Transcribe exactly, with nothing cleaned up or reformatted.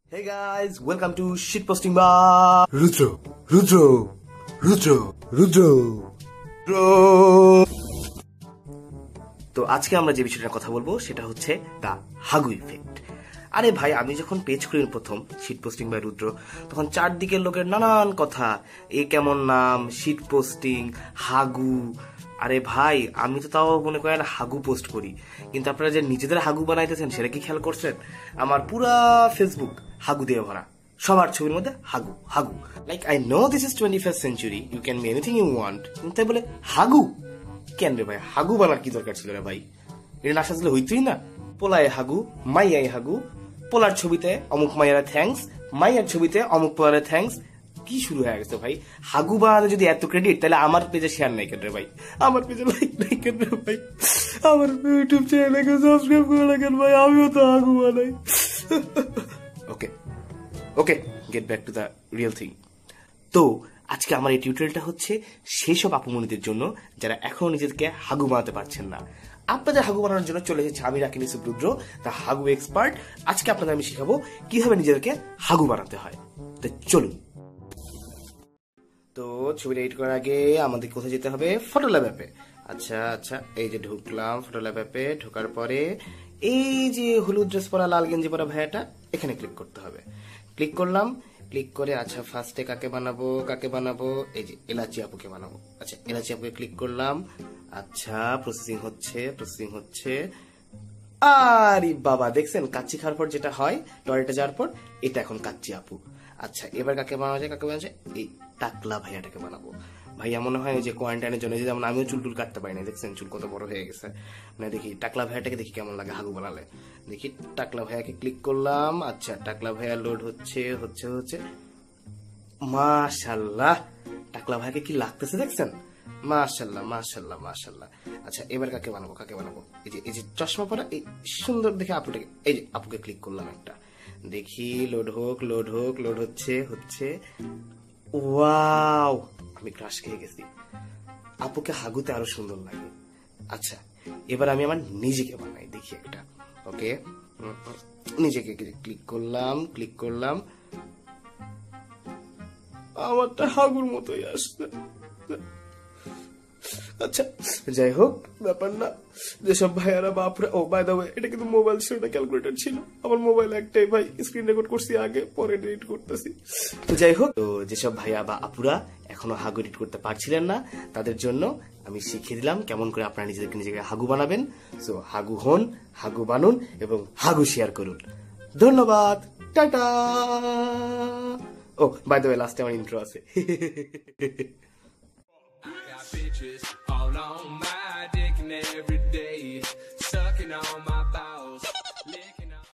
Hey guys, welcome to shitposting bar. Rudro, Rudro, Rudro, Rudro, Rudro. তো আজকে আমরা যে বিষয়টার কথা বলবো সেটা হচ্ছে দা হাগু ইফেক্ট। আরে ভাই, আমি যখন পেজ খুলি প্রথম শিট পোস্টিং বাই রুদ্র, তখন চারদিকের লোকের নানান কথা, এ কেমন নাম, শিট পোস্টিং, হাগু। আরে ভাই, আমি তো তাও মনে করেন হাগু পোস্ট করি, কিন্তু আপনারা যে নিজেদের হাগু বানাইতেছেন সেটা কি খেয়াল করছেন? আমার পুরা ফেসবুক হাগু দিয়ে ভরা, সবার ছবির মধ্যে হাগু হাগু। Like I know this is twenty first century, you can be anything you want, কিন্তু তাই বলে হাগু কেন রে ভাই? হাগু বানার কি দরকার ছিল রে ভাই? এটা না সাজলে হইতই না। পোলায় হাগু, মাইয়াই হাগু, পোলার ছবিতে অমুক মাইয়ারা থ্যাঙ্কস, মাইয়ার ছবিতে অমুক পোলারে থ্যাঙ্কস। কি শুরু হয়ে গেছে ভাই? হাগু বানাতে যদি এত ক্রেডিট, তাহলে আমার পেজে শেয়ার নাই কেন রে ভাই? আমার পেজে লাইক নাই কেন রে ভাই? আমার ইউটিউব চ্যানেলকে সাবস্ক্রাইব করে রাখেন ভাই, আমিও তো হাগু বানাই। Okay okay get back to the real thing. তো আজকে আমার এই টিউটোরিয়ালটা হচ্ছে সেই সব আপুমনিদের জন্য যারা এখনো নিজেদেরকে হাগু বানাতে পারছেন না। আপনাদের হাগু বানানোর জন্য চলে এসেছে আমি রাকিব ইউসুফ রুদ্র, দ্য হাগু এক্সপার্ট। আজকে আপনাদের আমি শেখাবো কিভাবে নিজেদেরকে হাগু বানাতে হয়। তো চলুন। তো ছবিটা এডিট করার আগে আমাদের কোথায় যেতে হবে? ফটো ল্যাব অ্যাপে। আচ্ছা আচ্ছা, এই যে ঢুকলাম ফটো ল্যাব অ্যাপে। ঢোকার পরে এই যে হলুদ ড্রেস পরা লাল গেঞ্জি পরা ভাইয়াটা, এখানে ক্লিক করতে হবে। ক্লিক করলাম। ক্লিক করে আচ্ছা ফার্স্টে কাকে বানাবো কাকে বানাবো এই যে এলাচি আপুকে বানাবো। আচ্ছা এলাচি আপুকে ক্লিক করলাম। আচ্ছা প্রসেসিং হচ্ছে প্রসেসিং হচ্ছে আরে বাবা, দেখছেন কাচ্চি খাওয়ার পর যেটা হয় টয়লেটে যাওয়ার পর, এটা এখন কাচ্চি আপু। আচ্ছা এবার কাকে বানানো যায়? কাকে বানানো যায়? এই টাকলা ভাইয়াটাকে বানাবো। ভাইয়া মনে হয় যে কোয়ারেন্টাইনের জন্য, যেমন আমিও চুল টুল কাটতে পারি না, দেখছেন চুল কত বড় হয়ে গেছে। মানে দেখি টাকলা ভাইয়াটাকে দেখি কেমন লাগে হাগু বানালে। দেখি টাকলা ভাইয়াকে ক্লিক করলাম। আচ্ছা টাকলা ভাইয়া লোড হচ্ছে হচ্ছে হচ্ছে মাশাল্লাহ, টাকলা ভাইয়াকে কি লাগতেছে দেখছেন? মাশাল্লাহ মাশাল্লাহ মাশাল্লাহ। আচ্ছা এবার কাকে বানাবো কাকে বানাবো এই যে এই যে চশমা পরা এই সুন্দর দেখে আপুটাকে, এই যে আপুকে ক্লিক করলাম একটা। দেখি লোড হোক লোড হোক লোড হচ্ছে হচ্ছে ওয়াও, আমি ক্রাশ খেয়ে গেছি। আপুকে হাগুতে আরো সুন্দর লাগে। আচ্ছা এবার আমি আমার নিজেকে বানাই, দেখি একটা। ওকে নিজেকে ক্লিক করলাম ক্লিক করলাম আমারটা হাগুর মতোই আসছে। আচ্ছা যাই হোক, ব্যাপার না। যেসব ভাইয়ারা বাপরা, ও বাই দ্য ওয়ে এটা কিন্তু মোবাইল ছিল না, ক্যালকুলেটর ছিল। আমার মোবাইল একটাই ভাই, স্ক্রিন রেকর্ড করছি আগে, পরে এডিট করতেছি। তো যাই হোক, তো যেসব ভাইয়া বা আপুরা এখনো হাগু এডিট করতে পারছিলেন না, তাদের জন্য আমি শিখিয়ে দিলাম কেমন করে আপনারা নিজেদেরকে নিজেকে হাগু বানাবেন। সো হাগু হন, হাগু বানুন এবং হাগু শেয়ার করুন। ধন্যবাদ, tata. Oh by the way লাস্টে আমার ইন্ট্রো আছে। Bitches all on my dick and every day sucking on my